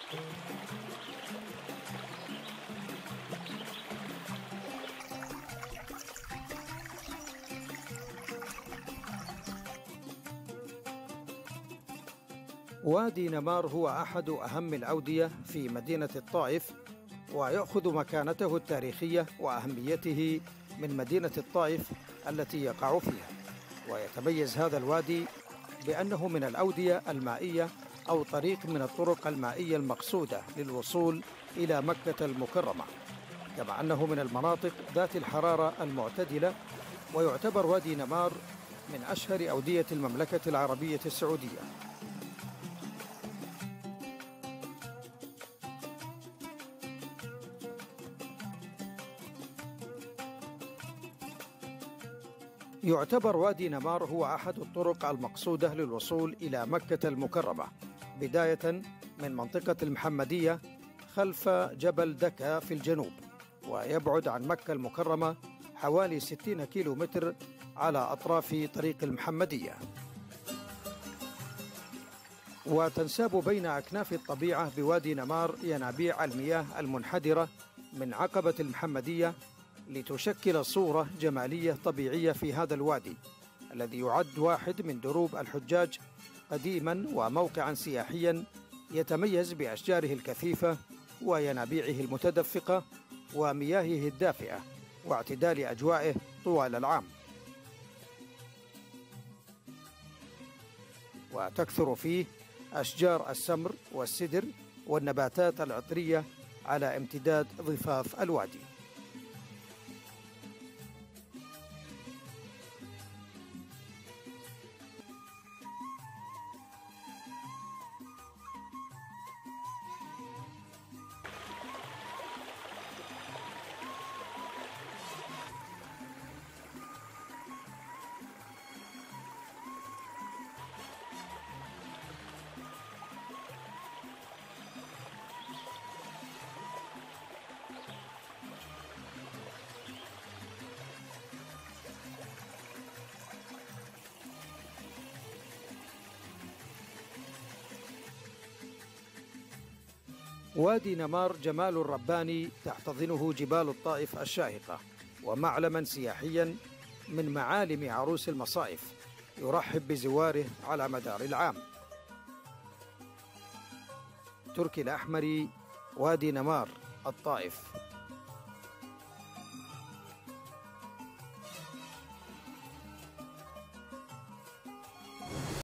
وادي نمار هو أحد أهم الأودية في مدينة الطائف، ويأخذ مكانته التاريخية وأهميته من مدينة الطائف التي يقع فيها. ويتميز هذا الوادي بأنه من الأودية المائية أو طريق من الطرق المائية المقصودة للوصول إلى مكة المكرمة، كما أنه من المناطق ذات الحرارة المعتدلة. ويعتبر وادي نمار من أشهر أودية المملكة العربية السعودية. يعتبر وادي نمار هو أحد الطرق المقصودة للوصول إلى مكة المكرمة، بداية من منطقة المحمدية خلف جبل دكا في الجنوب، ويبعد عن مكة المكرمة حوالي 60 كيلومتر على أطراف طريق المحمدية. وتنساب بين أكناف الطبيعة بوادي نمار ينابيع المياه المنحدرة من عقبة المحمدية، لتشكل صورة جمالية طبيعية في هذا الوادي الذي يعد واحد من دروب الحجاج قديما وموقعا سياحيا يتميز بأشجاره الكثيفة وينابيعه المتدفقة ومياهه الدافئة واعتدال أجوائه طوال العام. وتكثر فيه أشجار السمر والسدر والنباتات العطرية على امتداد ضفاف الوادي. وادي نمار جمال رباني تحتضنه جبال الطائف الشاهقة، ومعلما سياحيا من معالم عروس المصائف يرحب بزواره على مدار العام. تركي الأحمري، وادي نمار، الطائف.